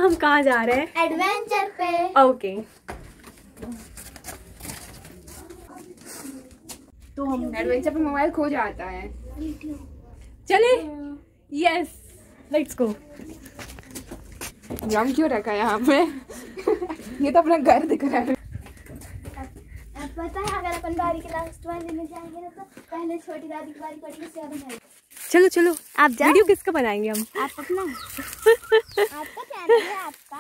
हम कहाँ जा रहे हैं? एडवेंचर पे। ओके तो हम एडवेंचर पे मोबाइल खो जाता है। चले। Yes let's go. जाम क्यों रखा है यहाँ पे? ये तो अपना घर दिख रहा है। अब पता है अगर अपन गाड़ी के लास्ट वाले में जाएंगे ना तो पहले छोटी दादी की बारी पड़ी उससे ज्यादा भाई। चलो चलो आप जाओ। वीडियो किसका बनाएंगे हम? आप अपना आपका चैनल है आपका।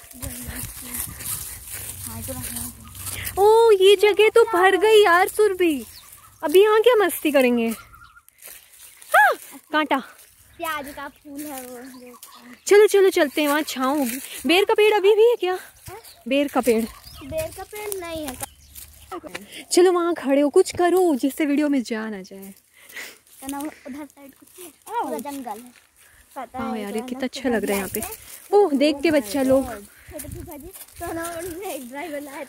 ओ ये जगह तो भर गई यार सुरभि। अभी यहाँ क्या मस्ती करेंगे? हाँ, कांटा। प्याज का फूल है वो। चलो चलो चलते हैं, वहाँ छाँव होगी। बेर का पेड़ अभी भी है क्या? बेर का पेड़? बेर का पेड़ नहीं है। चलो वहाँ खड़े हो, कुछ करो जिससे वीडियो में जान आ जाए। उधर साइड कुछ है, पूरा जंगल है। पता हाँ है यार ये कितना अच्छा लग रहा है यहाँ पे। ओह देख के बच्चा लोग। ड्राइवर लाए।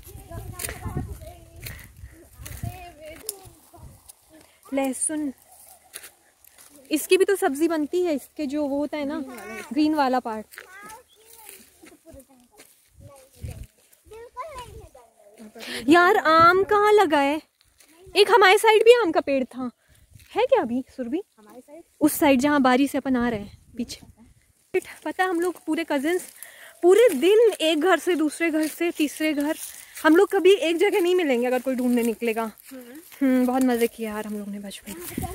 लहसुन, इसकी भी तो सब्जी बनती है, इसके जो वो होता है ना ग्रीन वाला पार्ट। यार आम कहाँ लगा है? एक हमारे साइड भी आम का पेड़ था, है क्या अभी सुरभि? हमारे साइड उस साइड जहाँ बारी से अपन आ रहे हैं पीछे। पता है हम लोग पूरे कजिन्स पूरे दिन एक घर से दूसरे घर से तीसरे घर, हम लोग कभी एक जगह नहीं मिलेंगे अगर कोई ढूंढने निकलेगा। बहुत मजे किए यार हम लोग ने बचपन।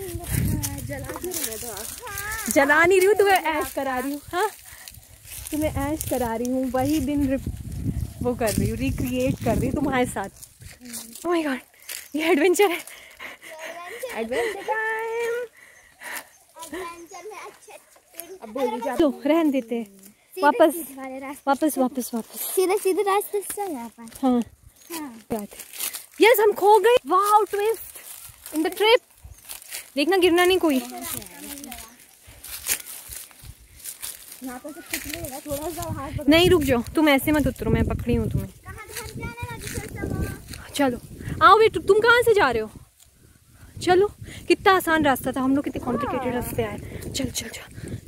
जला नहीं रही हूँ, तुम्हें ऐश करा रही हूँ। हाँ तुम्हें ऐश करा रही हूँ, वही दिन वो कर रही हूँ, रिक्रिएट कर रही हूँ तुम्हारे साथ। ओह माय गॉड ये एडवेंचर है। Adventure time. अब बोली जा। तो रहने देते हैं, वापस वापस वापस वापस सीधे सीधे रास्ते से चल यहाँ पर। हाँ यस हम खो गए। Wow twist in the trip. देखना गिरना नहीं कोई। यहाँ पर कुछ नहीं, थोड़ा सा हाथ। नहीं रुक जाओ, तुम ऐसे मत उतरो, मैं पकड़ी हूँ तुम्हें। चलो आओ बेटू, तुम कहाँ से जा रहे हो? चलो कितना आसान रास्ता था, हम लोग कितने कॉम्प्लिकेटेड रास्ते आए। चल चल चल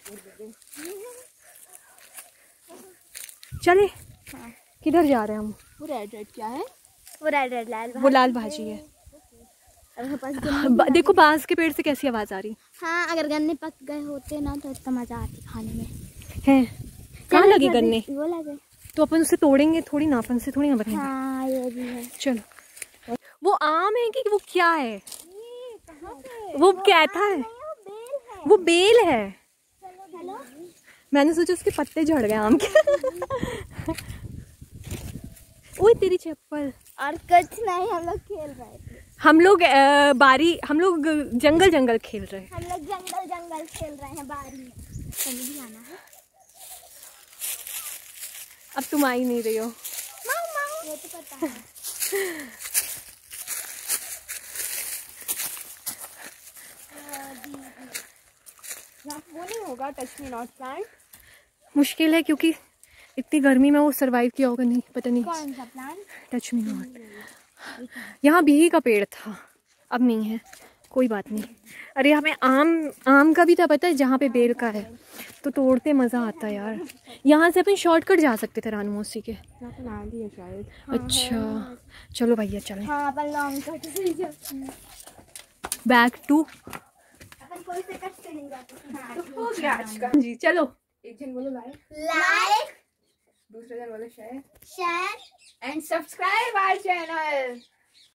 चले। किधर जा रहे हैं हम? वो रेड रेड क्या है? वो रेड रेड लाल। वो लाल भाजी है। देखो बांस के पेड़ से कैसी आवाज आ रही। हाँ अगर गन्ने पक गए होते ना तो इतना मजा आती खाने में। है कहाँ लगे गन्ने? वो लगे तो अपन उसे तोड़ेंगे थोड़ी ना, अपन से थोड़ी ना बनेंगे। हाँ ये भी है। चलो वो आम है कि वो क्या है? वो कैथा है? वो बेल है। मैंने सोचा उसके पत्ते झड़ गए आम के। ओए तेरी चप्पल। और कुछ नहीं, हम लोग खेल रहे थे। हम लोग हम लोग जंगल जंगल खेल रहे हैं। हम लोग जंगल जंगल खेल रहे हैं बारी में। भी आना है। अब तुम आ ही नहीं रही हो। ये तो पता है। वो नहीं होगा टच मी नॉट प्लांट। मुश्किल है क्योंकि इतनी गर्मी में वो सरवाइव किया होगा, नहीं पता नहीं। कौन सा प्लांट? Touch me not. यहाँ बिही का पेड़ था, अब नहीं है, कोई बात नहीं। अरे हमें आम का भी था पता है, जहाँ पे बेल का है तो तोड़ते मज़ा आता है यार। यहाँ से अपन शॉर्टकट जा सकते थे रानू मौसी के। बना दिया शायद। अच्छा चलो भैया चलें। हाँ अपन लॉन्ग कट बैक टू। अपन कोई से कट से नहीं जाते। हो गया आज का। जी चलो। एक जन बोलो लाइक, दूसरा जन बोलो share share and subscribe our channel.